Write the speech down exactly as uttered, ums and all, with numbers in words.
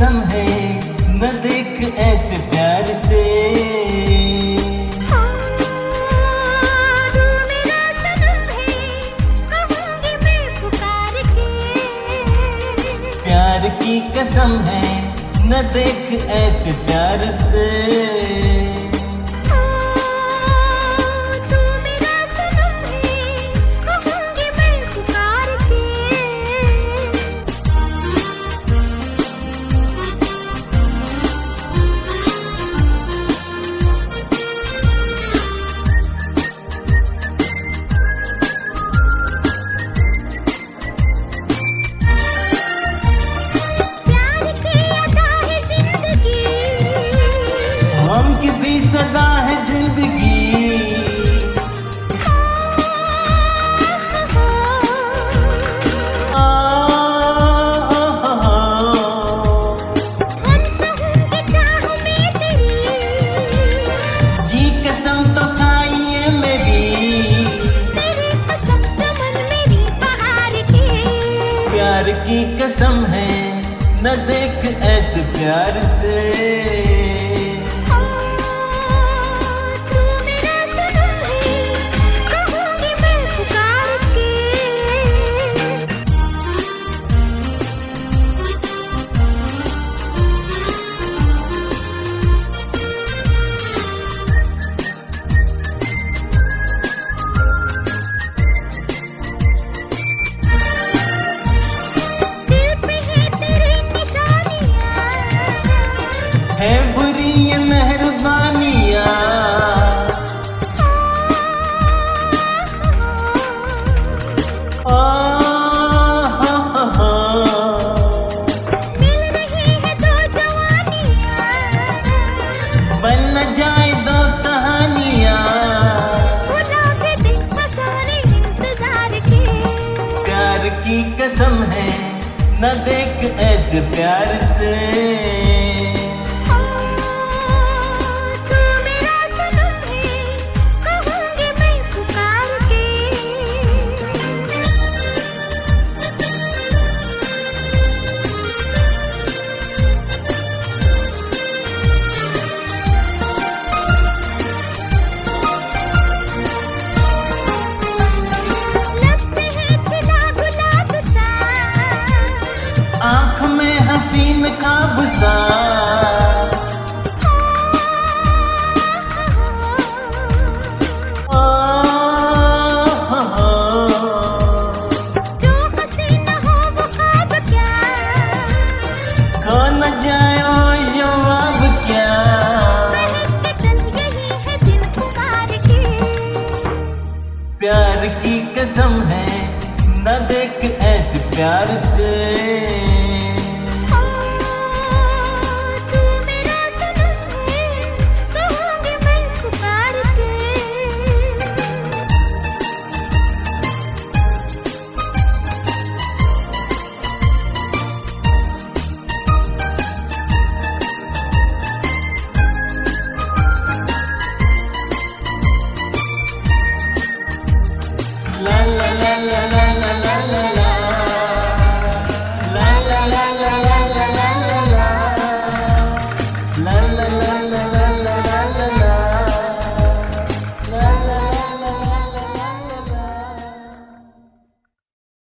कसम है न देख ऐसे प्यार से। प्यार की कसम है न देख ऐसे प्यार से। सदा है जिंदगी आ, आ, आ, आ, जी कसम तो खाइए मेरी, प्यार की कसम है न देख ऐसे प्यार से। है बुरी ये मेहरबानियाँ आ, हा, हा, हा। मिल रही है दो जवानियाँ, बन न जाए दो कहानियाँ, भुला के दिन पसारे इंतजार के। प्यार की कसम है न देख ऐसे प्यार से। आँख में हसीन ख्वाब सा आ, हा, हा। जो हसीन हो वो ख्वाब क्या, खो न जाए ओ जवाब क्या। यही है दिल पुकार के। प्यार की कसम है न देख ऐसे प्यार से।